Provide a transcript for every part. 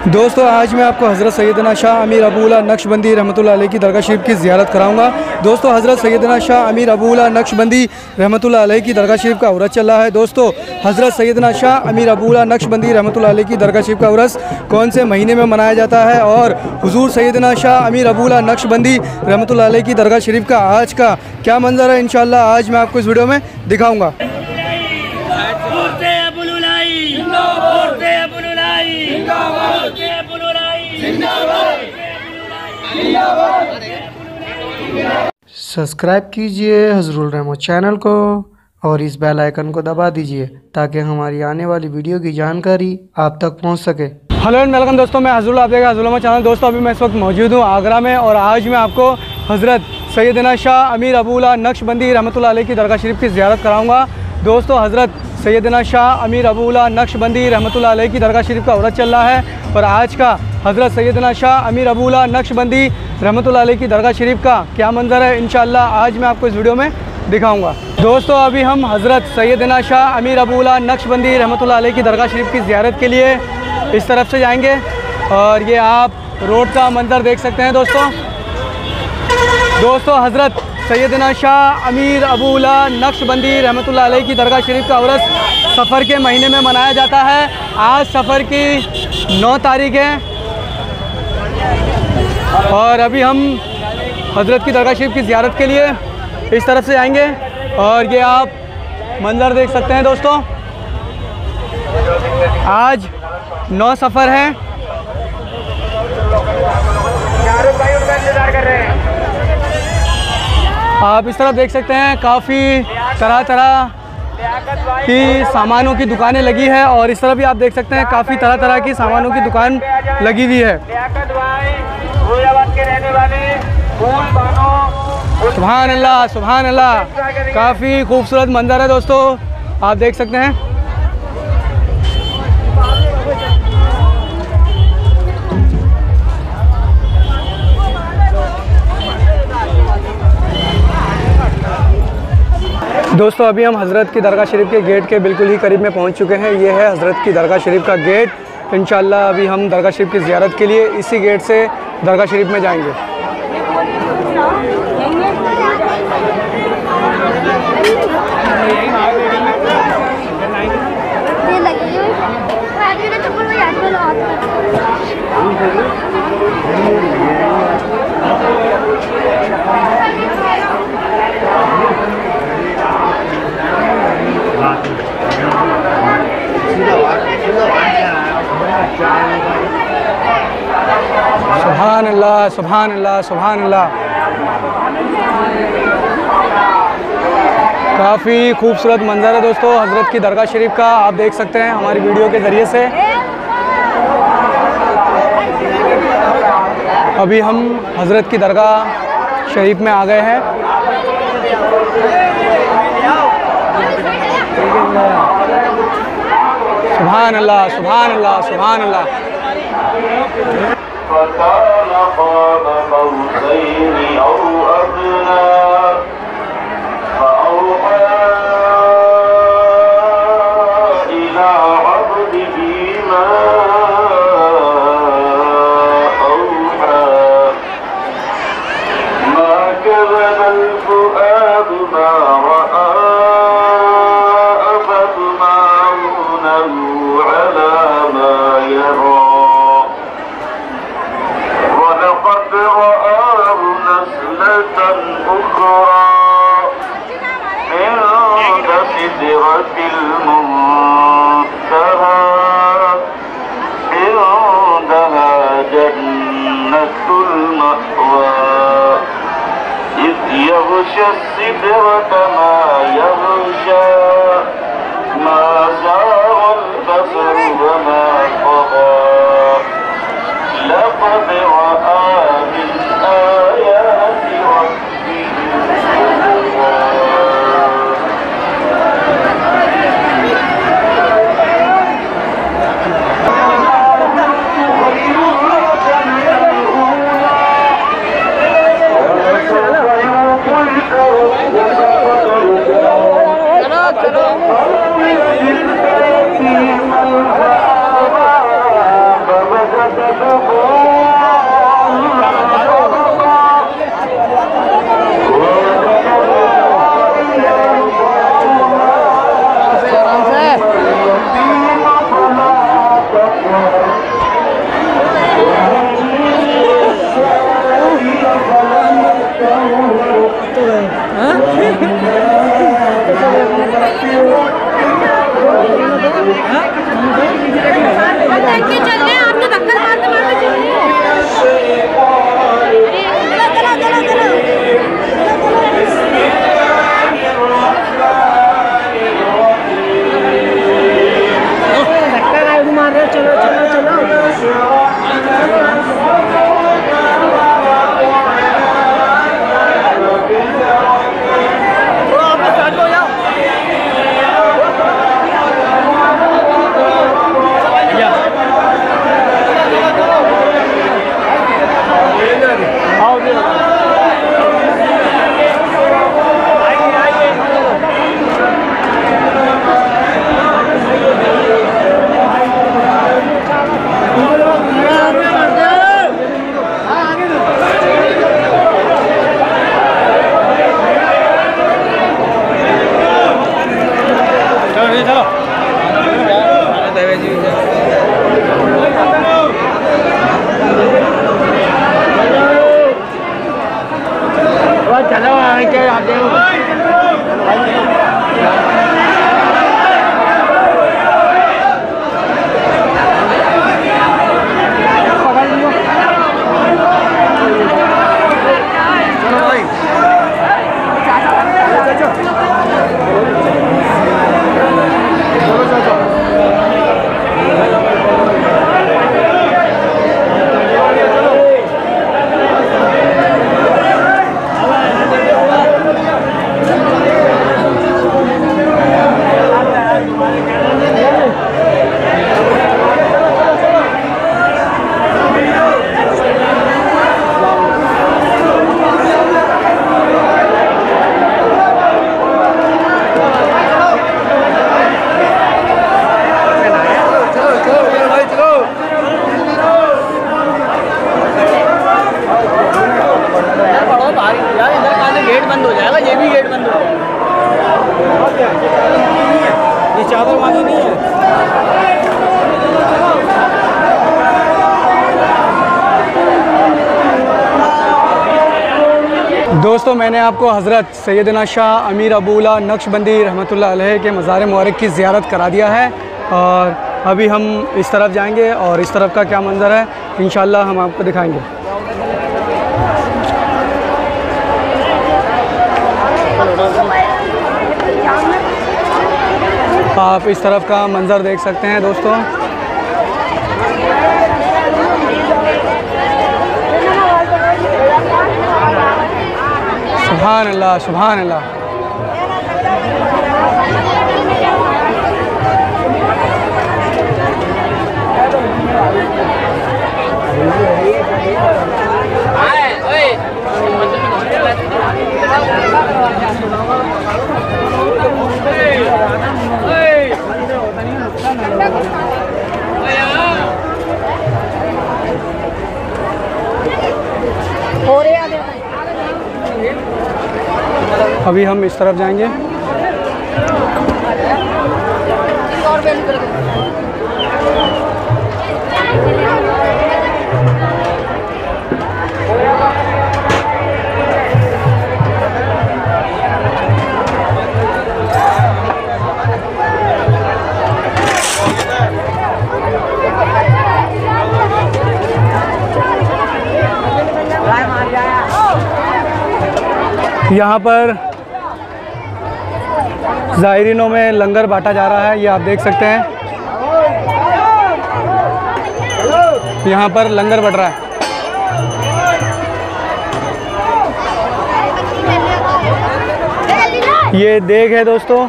दोस्तों आज मैं आपको हज़रत सैयदना शाह अमीर अबूला नक्शबंदी रहमतुल्लाह अलैह की दरगाह शरीफ की ज़ियारत कराऊंगा। दोस्तों हज़रत सैयदना शाह अमीर अबूला नक्शबंदी रहमतुल्लाह अलैह की दरगाह शरीफ का उर्स चल रहा है। दोस्तों हज़रत सैयदना शाह अमीर अबूला नक्शबंदी रहमतुल्लाह अलैह की दरगाह शरीफ का उर्स कौन से महीने में मनाया जाता है और हुज़ूर सैयदना शाह अमीर अबूला नक्शबंदी रहमतुल्लाह अलैह की दरगाह शरीफ का आज का क्या मंजर है, इंशाअल्लाह आज मैं आपको इस वीडियो में दिखाऊँगा। सब्सक्राइब कीजिए हज़रुल रहमत चैनल को और इस बेल आइकन को दबा दीजिए ताकि हमारी आने वाली वीडियो की जानकारी आप तक पहुंच सके। हेलो एंड वेलकम दोस्तों, मैं हज़रुल, आप देखें हज़रुल रहमत चैनल। दोस्तों अभी मैं इस वक्त मौजूद हूँ आगरा में और आज मैं आपको हज़रत सैयदना शाह अमीर अबूला नक्शबंदी रहमतुल्लाह अलैह की दरगाह शरीफ की ज़ियारत कराऊँगा। दोस्तों हज़रत सैयदना शाह अमीर अबूला नक्शबंदी रहमतुल्लाह अलैह की दरगाह शरीफ का उर्स चल रहा है और आज का हज़रत सैयदना शाह अमीर अबूला नक्शबंदी रहमतुल्लाह अलैह की दरगाह शरीफ का क्या मंजर है, इंशाअल्लाह आज मैं आपको इस वीडियो में दिखाऊंगा। दोस्तों अभी हम हज़रत सैयदना शाह अमीर अबूला नक्शबंदी रहमतुल्लाह अलैह की दरगाह शरीफ की ज़ियारत के लिए इस तरफ से जाएंगे और ये आप रोड का मंजर देख सकते हैं। दोस्तों हज़रत सैयदना शाह अमीर अबूला नक्शबंदी रहमतुल्लाह अलैह की दरगाह शरीफ का उर्स सफ़र के महीने में मनाया जाता है। आज सफ़र की 9 तारीख है और अभी हम हज़रत की दरगाह शरीफ की ज़ियारत के लिए इस तरफ से जाएंगे और ये आप मंजर देख सकते हैं। दोस्तों आज 9 सफ़र है। आप इस तरफ देख सकते हैं काफ़ी तरह तरह की सामानों की दुकानें लगी है और इस तरफ भी आप देख सकते हैं काफ़ी तरह तरह की सामानों की दुकान लगी हुई है। सुभान अल्लाह, सुभान अल्लाह, काफ़ी खूबसूरत मंजर है दोस्तों, आप देख सकते हैं। दोस्तों अभी हम हज़रत की दरगाह शरीफ के गेट के बिल्कुल ही करीब में पहुंच चुके हैं। ये है हज़रत की दरगाह शरीफ का गेट। इंशाअल्लाह अभी हम दरगाह शरीफ की ज़ियारत के लिए इसी गेट से दरगाह शरीफ में जाएंगे। सुभान अल्लाह, सुभान अल्लाह, सुभान अल्लाह, काफ़ी खूबसूरत मंजर है दोस्तों हज़रत की दरगाह शरीफ का, आप देख सकते हैं हमारी वीडियो के ज़रिए से। अभी हम हज़रत की दरगाह शरीफ में आ गए हैं। सुभान अल्लाह, सुभान अल्लाह, सुभान अल्लाह। दोस्तों मैंने आपको हज़रत सैयदना शाह अमीर अबूला नक्शबंदी रहमतुल्लाह अलैह के मज़ार मुबारक की ज़ियारत करा दिया है और अभी हम इस तरफ जाएंगे और इस तरफ का क्या मंज़र है इंशाअल्लाह हम आपको दिखाएंगे। आप इस तरफ का मंज़र देख सकते हैं दोस्तों। सुभान अल्लाह सुभान अल्लाह। अभी हम इस तरफ जाएंगे। यहाँ पर ज़ायरीनों में लंगर बांटा जा रहा है, ये आप देख सकते हैं। यहाँ पर लंगर बट रहा है। ये देग है दोस्तों।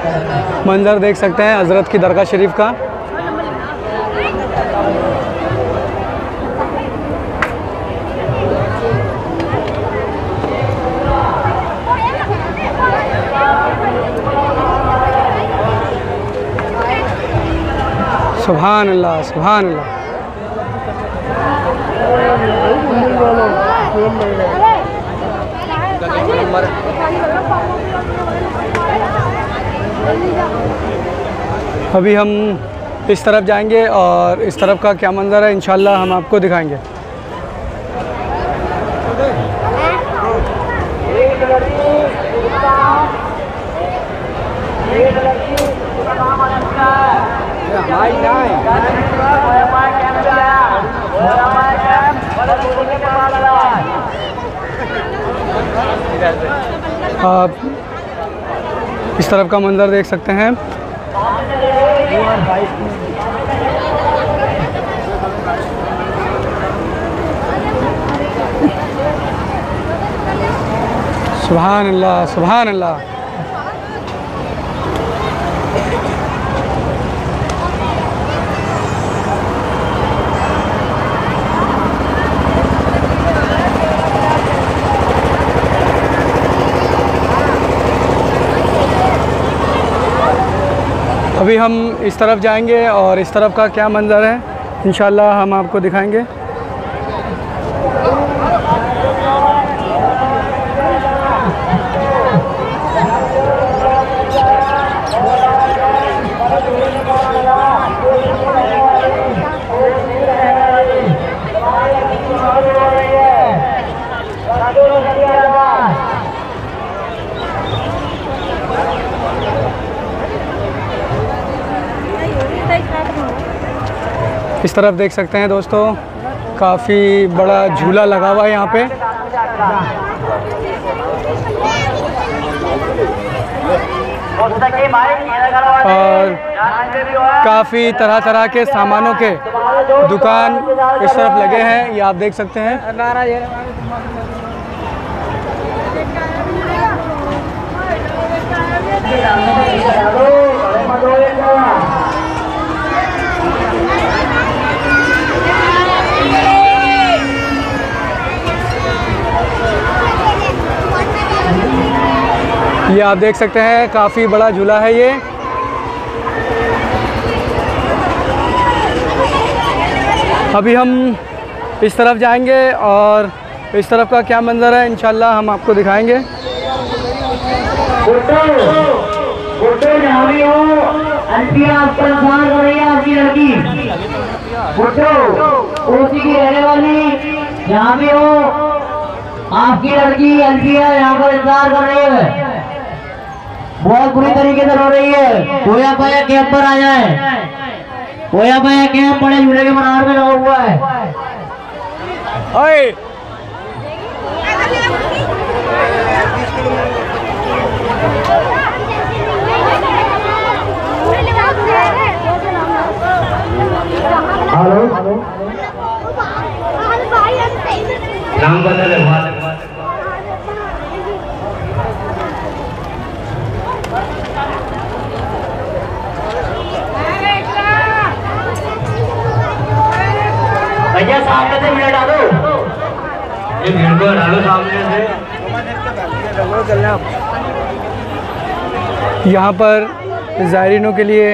मंज़र देख सकते हैं हज़रत की दरगाह शरीफ का। सुभान अल्लाह, सुभान अल्लाह। अभी हम इस तरफ जाएंगे और इस तरफ का क्या मंज़र है इंशाल्लाह हम आपको दिखाएंगे। आप इस तरफ का मंज़र देख सकते हैं। सुभान अल्लाह, सुभान अल्लाह। अभी हम इस तरफ जाएंगे और इस तरफ का क्या मंज़र है इंशाल्लाह हम आपको दिखाएंगे। इस तरफ देख सकते हैं दोस्तों, काफ़ी बड़ा झूला लगा हुआ है यहाँ पे और काफ़ी तरह तरह के सामानों के दुकान इस तरफ लगे हैं, ये आप देख सकते हैं। ये आप देख सकते हैं काफ़ी बड़ा झूला है ये। अभी हम इस तरफ जाएंगे और इस तरफ का क्या मंज़र है इंशाल्लाह हम आपको दिखाएंगे। उसी की रहने वाली यहाँ भी हो, आपकी लड़की अल्फिया यहाँ पर इंतजार कर रही है, बहुत बुरी तरीके से रो रही है। कोया पाया कैंप पर आ जाए, कोया पाया कैंप बड़े झूले के मनार में लगा हुआ है। हेलो, नाम बदल भैया सामने से भीड़ डालो, ये भीड़ को डालो सामने से। यहाँ पर ज़ायरीनों के लिए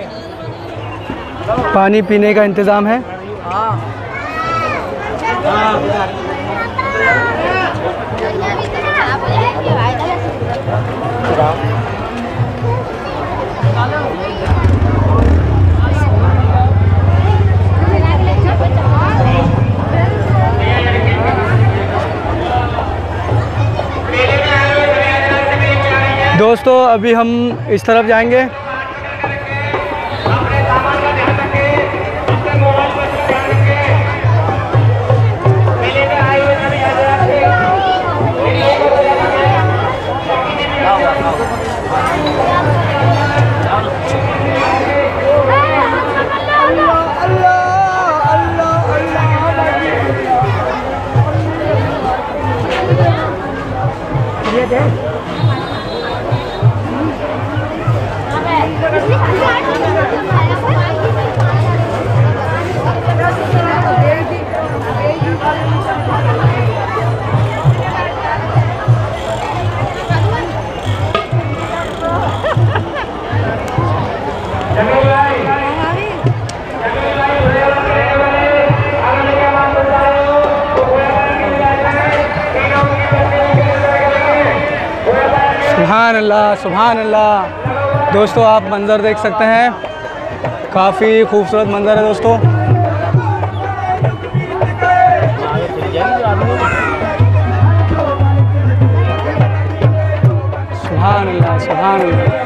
पानी पीने का इंतज़ाम है। दोस्तों अभी हम इस तरफ जाएंगे। सुभान अल्लाह, सुभान अल्लाह। दोस्तों आप मंज़र देख सकते हैं, काफ़ी खूबसूरत मंज़र है दोस्तों। सुभान अल्लाह, सुभान अल्लाह।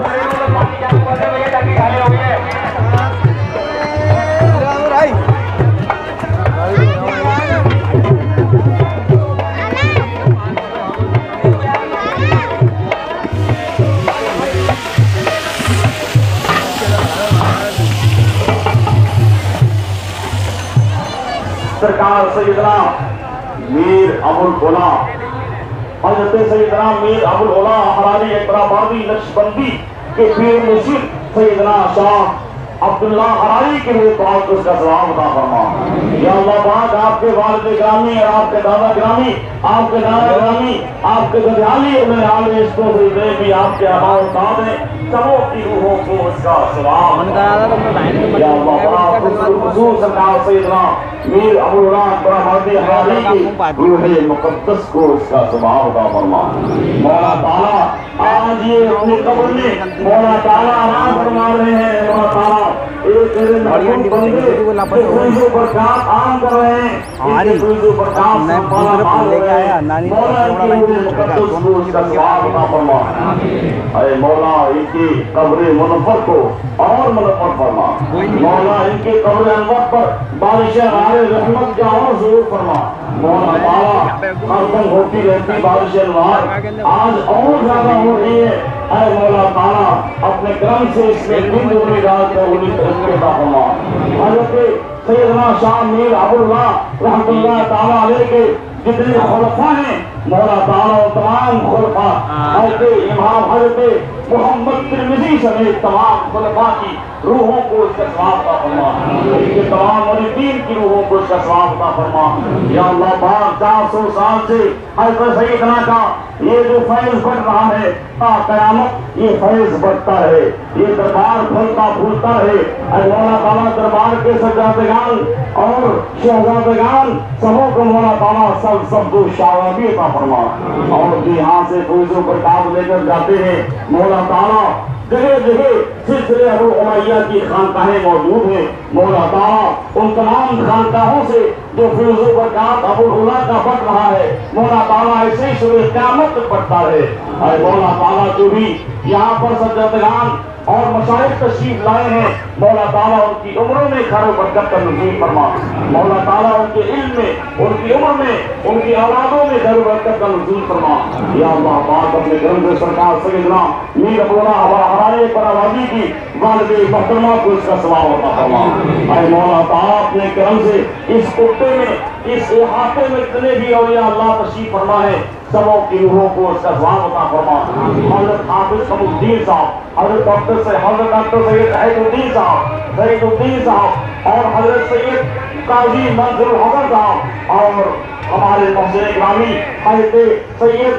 सरकार सैयदना मीर अबुल ओला हजरत सैयदना मीर अबुल ओला हरारी इकराबादी नक्शबंदी के पीर मुर्शिद सैयदना शाह अब्दुल्ला हरारी के लिए पाक उसका सवाब अता फरमा। या अल्लाह पाक आपके वालिद ग्रामी और आपके दादा ग्रामी, आपके नाना ग्रामी, आपके दरियाली उन्हें आल इश्कों से भी आपके अमाल ताबे सबों की रूहों को उसका सवाब। या अल्लाह पाक खुसूस सरकार सैयदना मीर अबुल ओला इकराबादी हरारी की रूह मुक़द्दस को उसका सवाब अता फरमा। मौला ताला आज ये अपनी कब्र में मौला ताला आराम फरमा रहे हैं। मौला ताला एक महबूब बंदे जो बरकत आम कर रहे हैं, जो बरकत लेके आया नानी अरे मौला इनकी कब्र मुनव्वर को और मुनव्वर फरमा। मौला इनके कब्र अनवर पर बारिश रहमत का और जोर फरमा। मौला ताला हरदम होती रहती बारिश अनवार आज और ज्यादा हो रही है। अरे मौला ताला अपने क्रम से इसमें दिन दूनी रात को उन्हीं तरक्की का फरमा। हजरत सैयदना शाह मीर अबुल्ला रहमतुल्लाह ताला अलैह के जितने खुलफा हैं, मौला ताला तमाम खुलफा हजरत इमाम हजरत मोहम्मद तिरमिज़ी समेत तमाम खुलफा की रूहों को इसका सवाब अता फरमा। इनके तमाम मुरीदीन की रूहों को इसका सवाब अता फरमा। या अल्लाह पाक 400 साल से हज़रत सैयदना का ये जो फैज़ बढ़ रहा है क़यामत ये फैज़ बढ़ता है, ये दरबार फलता फूलता है। मौला ताला दरबार के सज्जादगान और शहजादगान सबों को मौला ताला सब दो शाबाशी अता फरमा। और जो यहाँ से फैज़ बरकत लेकर जाते हैं मौला ताला जगह जगह सिलसिले अबू उमैया की खानकाहें मौजूद हैं। मौला ताला उन तमाम खानकाहों से जो फैज़ बरकत अबू ओला का बढ़ रहा है मौला ताला ऐसे ही सुबह क़यामत तक बढ़ता है। और मौला ताला जो भी यहाँ पर सज्जादगान और मशाइख तशरीफ लाए हैं मौला ताला उनकी उम्रों में खैर बरकत का नसीब फरमा। मौला ताला उनके इल्म में, उनकी उम्र में, उनकी औलादों में खैर बरकत का नसीब फरमा। या अल्लाह पाक अपने करम से सरकार सैयदना मीर अबुल ओला हरारी इकराबादी की वालिद मोहतरमा को इसका सवाब अता फरमा। अरे मौला ताला अपने करम से इस कुत्ते में, इस इहाते में जितने भी औलिया अल्लाह तशरीफ फरमा है सबों की रूहों को इसका सवाब अता फरमा। हज़रत हाफिज़ कमरुद्दीन साहब, हज़रत डॉक्टर सैयदुद्दीन साहब, सईदुद्दीन साहब और हज़रत सैयद काजी मंसूर हसन साहब और हमारे मोहसिन ग्रामी हज़रत सैयद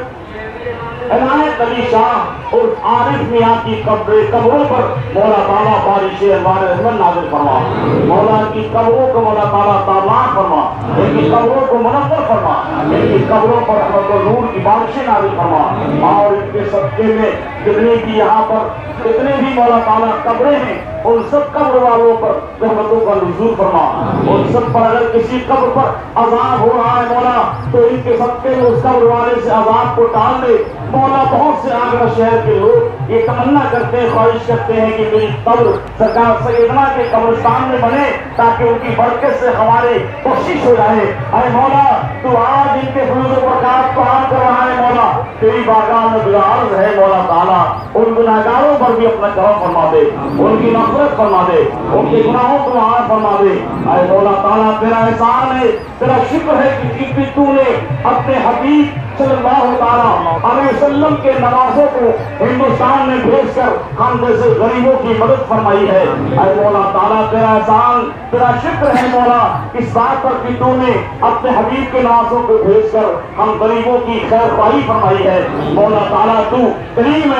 इनायत अली शाह और आरिफ मियाँ की कब्रों पर मौला ताला बारिश अनवार रहमत नाज़िल फरमा। मौला की कब्रों को मौला ताला तालान फरमा, इनकी कब्रों को मुनव्वर फरमा, इनकी कब्रों पर रहमत और नूर की बारिशें नाज़िल फरमा। और इनके सबके में जितने भी यहाँ पर जितने भी मौला ताला कब्रें हैं उन सब कब्र वालों पर रहमतों का नुज़ूल फरमा। उन सब पर अगर किसी कब्र पर अज़ाब हो रहा है मौला तो इनके सबके उस कब्र वाले से अज़ाब को टाल दे। मौला बहुत से आगरा शहर के लोग ये तमन्ना करते हैं, ख्वाहिश करते हैं कि मेरी कब्र सरकार सैयदना के कब्रिस्तान में बने ताकि उनकी बरकत से हमारी कोशिश हो जाए। अरे मौला तू आज इनके फैज़ बरकत को आम कर रहा है मौला, तेरी बारगाह में गुज़ारिश है मौला ताला उन गुनाहगारों पर भी अपना करम फरमा दे, उनकी मग़फ़िरत फरमा दे, उनके गुनाहों को माफ़ फरमा दे। अरे मौला ताला तेरा एहसान है, तेरा शुक्र है कि तूने अपने हबीब सल्लल्लाहु अलैहि वसल्लम के नवाज़ों को हिंदुस्तान में भेजकर हम जैसे गरीबों की मदद फरमाई है। अरे मौला ताला तेरा एहसान, तेरा शुक्र है मौला इस बात पर कि तूने अपने हबीब के नवाज़ों को भेजकर हम गरीबों की खैर ख्वाही फरमाई है। मौला ताला तू करीम है,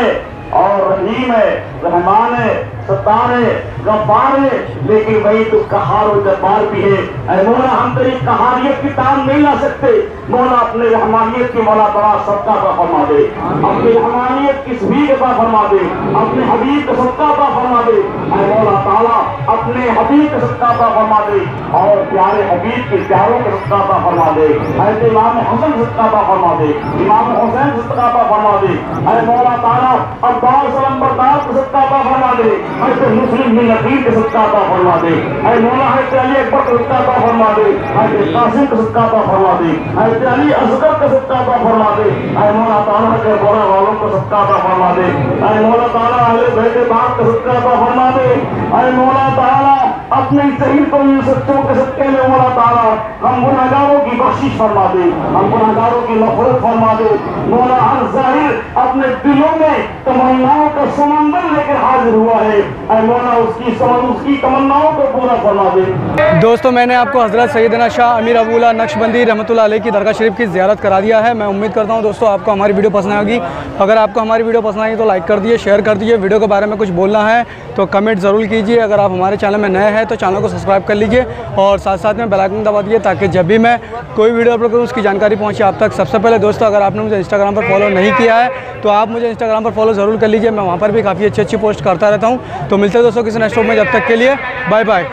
और रहीम है, रहमान है, सत्तार है, गफ्फार है, लेकिन वही तो कहार और जब्बार भी है। ऐ मौला हम तेरी कहारियत की तान नहीं ला सकते, मौला अपने रहमानियत की मौला बड़ा सबका अता फरमा दे, अपनी रहमानियत की सभी अता फरमा दे, अपने हबीब का सबका अता फरमा दे। ऐ मौला ताला अपने हबीब का सबका अता फरमा दे और प्यारे हबीब के प्यारों के सबका अता फरमा दे। ऐसे इमाम हसन सबका अता फरमा दे, इमाम हुसैन सबका अता फरमा दे। ऐ मौला ताला अब्बास अलंबरदार को सबका अता फरमा दे, ऐसे मुस्लिम बिन नकीर के सबका अता फरमा दे। ऐ मौला ऐसे अली अकबर को सबका अता फरमा दे, ऐसे कासिम को सबका अता फरमा दे, ऐसे अली असगर को सबका अता फरमा दे। ऐ मौला ताला के बोरा वालों को सबका अता फरमा दे। ऐ मौला ताला अहले बैत बाप को सबका अता फरमा दे। ऐ मौला ताला अपने सही को सच्चों के सत्य में मौला ताला हम गुनाहगारों की बख्शिश फरमा दे, हम गुनाहगारों की मग़फ़िरत फरमा दे। मौला हर ज़ाहिर अपने दिलों में तमन्नाओं का समंदर लेकर हाजिर हुआ है, ऐ मौला उसकी तमन्नाओं को पूरा फरमा दे। दोस्तों मैंने आपको हज़रत सैयदना शाह अमीर अबूला नक्शबंदी रहमतुल्लाह अलैह की दरगाह शरीफ की ज़ियारत करा दिया है। मैं उम्मीद करता हूँ दोस्तों आपको हमारी वीडियो पसंद आएगी। अगर आपको हमारी वीडियो पसंद आई तो लाइक कर दिए, शेयर कर दिए। वीडियो के बारे में कुछ बोलना है तो कमेंट ज़रूर कीजिए। अगर आप हमारे चैनल में नए हैं तो चैनल को सब्सक्राइब कर लीजिए और साथ साथ में बेल आइकन दबा दीजिए ताकि जब भी मैं कोई वीडियो अपलोड करूँ उसकी जानकारी पहुँचे आप तक सबसे पहले। दोस्तों अगर आपने मुझे इंस्टाग्राम पर फॉलो नहीं किया है तो आप मुझे इंस्टाग्राम पर फॉलो ज़रूर कर लीजिए, मैं वहाँ पर भी काफ़ी अच्छी पोस्ट करता रहता हूँ। तो मिलते हैं दोस्तों किसी नेक्स्ट व्लॉग में, जब तक के लिए बाय बाय।